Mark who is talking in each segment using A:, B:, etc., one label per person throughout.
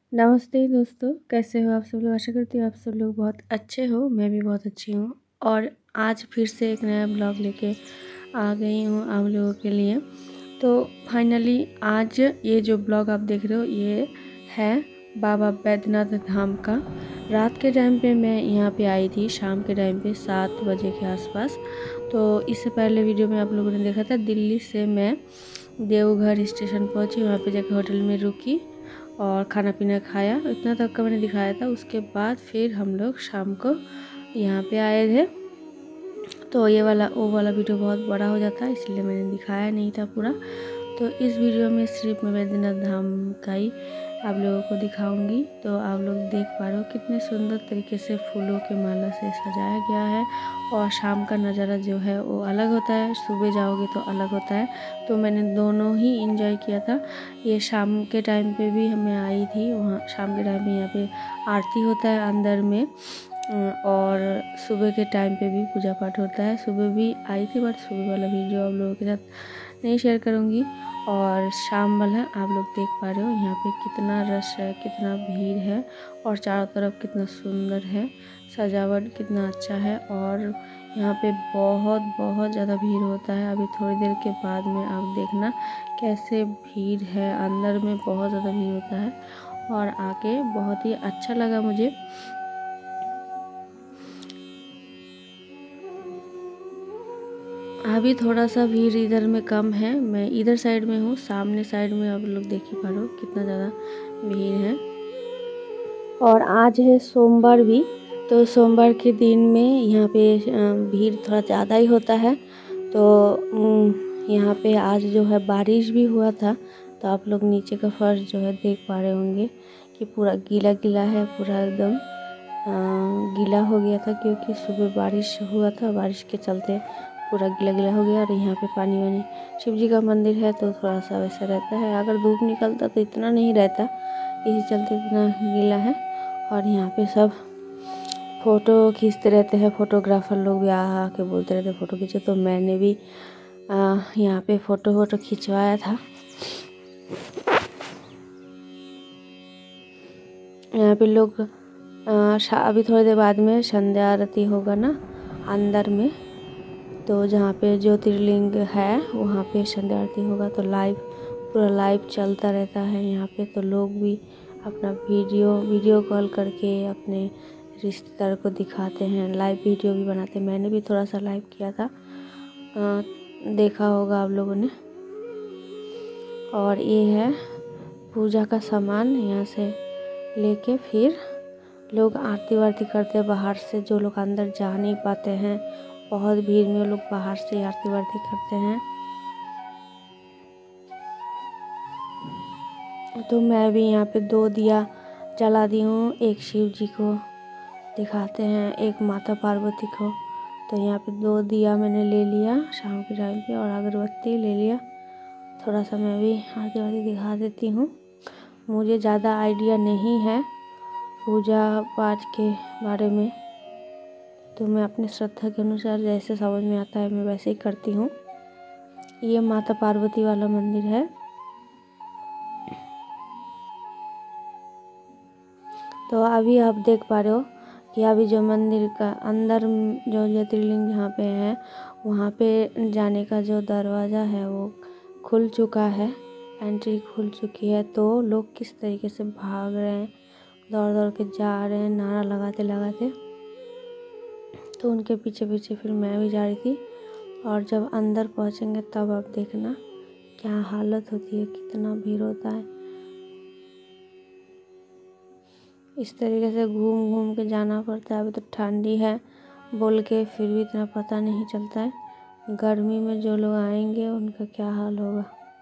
A: नमस्ते दोस्तों, कैसे हो आप सब लोग। आशा करती हूँ आप सब लोग बहुत अच्छे हो। मैं भी बहुत अच्छी हूँ और आज फिर से एक नया ब्लॉग लेके आ गई हूँ आप लोगों के लिए। तो फाइनली आज ये जो ब्लॉग आप देख रहे हो ये है बाबा बैद्यनाथ धाम का। रात के टाइम पे मैं यहाँ पे आई थी, शाम के टाइम पे 7 बजे के आसपास। तो इससे पहले वीडियो में आप लोगों ने देखा था, दिल्ली से मैं देवघर स्टेशन पहुँची, वहाँ पे जाकर होटल में रुकी और खाना पीना खाया। इतना तक का मैंने दिखाया था। उसके बाद फिर हम लोग शाम को यहाँ पे आए थे। तो वो वाला वीडियो बहुत बड़ा हो जाता है, इसलिए मैंने दिखाया नहीं था पूरा। तो इस वीडियो में सिर्फ मैं बैद्यनाथ धाम का ही आप लोगों को दिखाऊंगी। तो आप लोग देख पा रहे हो कितने सुंदर तरीके से फूलों के माला से सजाया गया है। और शाम का नज़ारा जो है वो अलग होता है, सुबह जाओगे तो अलग होता है। तो मैंने दोनों ही इंजॉय किया था। ये शाम के टाइम पे भी मैं आई थी, वहाँ शाम के टाइम पे यहाँ पे आरती होता है अंदर में। और सुबह के टाइम पे भी पूजा पाठ होता है। सुबह भी आई थी, बट सुबह वाला वीडियो आप लोगों के साथ नहीं शेयर करूँगी। और शाम वाला आप लोग देख पा रहे हो यहाँ पे कितना रश है, कितना भीड़ है और चारों तरफ कितना सुंदर है, सजावट कितना अच्छा है। और यहाँ पे बहुत बहुत ज़्यादा भीड़ होता है। अभी थोड़ी देर के बाद में आप देखना कैसे भीड़ है, अंदर में बहुत ज़्यादा भीड़ होता है। और आके बहुत ही अच्छा लगा मुझे। अभी थोड़ा सा भीड़ इधर में कम है, मैं इधर साइड में हूँ, सामने साइड में आप लोग देख ही पा रहे हो कितना ज़्यादा भीड़ है। और आज है सोमवार भी, तो सोमवार के दिन में यहाँ पे भीड़ थोड़ा ज़्यादा ही होता है। तो यहाँ पे आज जो है बारिश भी हुआ था। तो आप लोग नीचे का फर्श जो है देख पा रहे होंगे कि पूरा गीला गीला है, पूरा एकदम गीला हो गया था, क्योंकि सुबह बारिश हुआ था। बारिश के चलते पूरा गीला गीला हो गया। और यहाँ पे पानी वानी, शिव जी का मंदिर है तो थोड़ा सा वैसा रहता है। अगर धूप निकलता तो इतना नहीं रहता, इसी चलते इतना गीला है। और यहाँ पे सब फ़ोटो खींचते रहते हैं, फोटोग्राफर लोग भी आ के बोलते रहते फ़ोटो खींचो। तो मैंने भी यहाँ पे फ़ोटो खिंचवाया था। यहाँ पे लोग अभी थोड़ी देर बाद में संध्या आरती होगा ना अंदर में। तो जहाँ पे ज्योतिर्लिंग है वहाँ पे संध्या आरती होगा। तो पूरा लाइव चलता रहता है यहाँ पे। तो लोग भी अपना वीडियो कॉल करके अपने रिश्तेदार को दिखाते हैं, लाइव वीडियो भी बनाते हैं। मैंने भी थोड़ा सा लाइव किया था, देखा होगा आप लोगों ने। और ये है पूजा का सामान, यहाँ से लेके फिर लोग आरती वारती करते हैं बाहर से। जो लोग अंदर जा नहीं पाते हैं, बहुत भीड़ में, लोग बाहर से आरती वारती करते हैं। तो मैं भी यहाँ पे 2 दिया जला दी हूँ, एक शिव जी को दिखाते हैं, एक माता पार्वती को। तो यहाँ पे 2 दिया मैंने ले लिया शाम के टाइम पे, और अगरबत्ती ले लिया। थोड़ा सा मैं भी आरती वारती दिखा देती हूँ। मुझे ज़्यादा आइडिया नहीं है पूजा पाठ के बारे में, तो मैं अपनी श्रद्धा के अनुसार जैसे समझ में आता है मैं वैसे ही करती हूँ। ये माता पार्वती वाला मंदिर है। तो अभी आप देख पा रहे हो कि अभी जो मंदिर का अंदर जो ज्योतिर्लिंग जहाँ पे है, वहाँ पे जाने का जो दरवाज़ा है वो खुल चुका है, एंट्री खुल चुकी है। तो लोग किस तरीके से भाग रहे हैं, दौड़ दौड़ के जा रहे हैं नारा लगाते लगाते। तो उनके पीछे पीछे फिर मैं भी जा रही थी। और जब अंदर पहुँचेंगे तब आप देखना क्या हालत होती है, कितना भीड़ होता है। इस तरीके से घूम घूम के जाना पड़ता है। अभी तो ठंडी है बोल के फिर भी इतना पता नहीं चलता है। गर्मी में जो लोग आएंगे उनका क्या हाल होगा।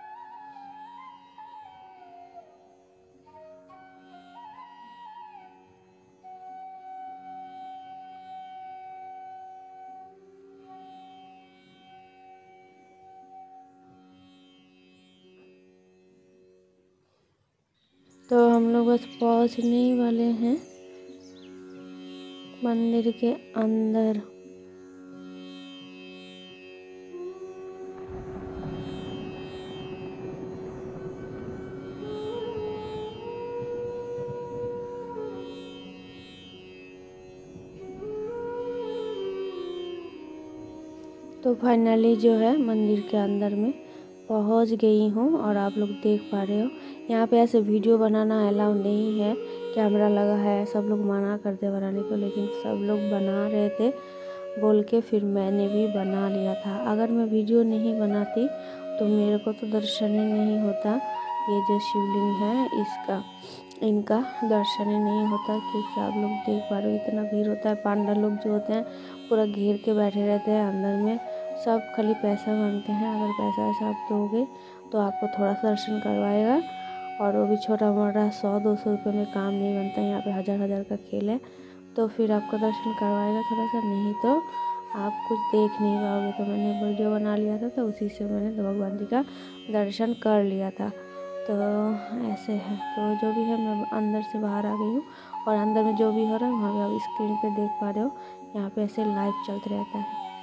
A: तो हम लोग बस पहुंचने ही वाले हैं मंदिर के अंदर। तो फाइनली जो है मंदिर के अंदर में पहुंच गई हूँ और आप लोग देख पा रहे हो यहाँ पे ऐसे वीडियो बनाना अलाउ नहीं है, कैमरा लगा है, सब लोग मना करते बनाने को, लेकिन सब लोग बना रहे थे बोल के फिर मैंने भी बना लिया था। अगर मैं वीडियो नहीं बनाती तो मेरे को तो दर्शन ही नहीं होता, ये जो शिवलिंग है इनका दर्शन ही नहीं होता, क्योंकि आप लोग देख पा रहे हो इतना भीड़ होता है। पांडा लोग जो होते हैं पूरा घेर के बैठे रहते हैं अंदर में, सब खाली पैसा मांगते हैं। अगर पैसा ऐसा आप दोगे तो आपको थोड़ा सा दर्शन करवाएगा, और वो भी छोटा मोटा 100-200 रुपये में काम नहीं बनता। यहाँ पे हज़ार का खेल है, तो फिर आपको दर्शन करवाएगा थोड़ा सा, नहीं तो आप कुछ देख नहीं पाओगे। तो मैंने वीडियो बना लिया था, तो उसी से मैंने भगवान जी का दर्शन कर लिया था। तो ऐसे है, तो जो भी है मैं अंदर से बाहर आ गई हूँ, और अंदर में जो भी हो रहा है वहाँ पे आप स्क्रीन पे देख पा रहे हो, यहाँ पे ऐसे लाइव चलते रहता है।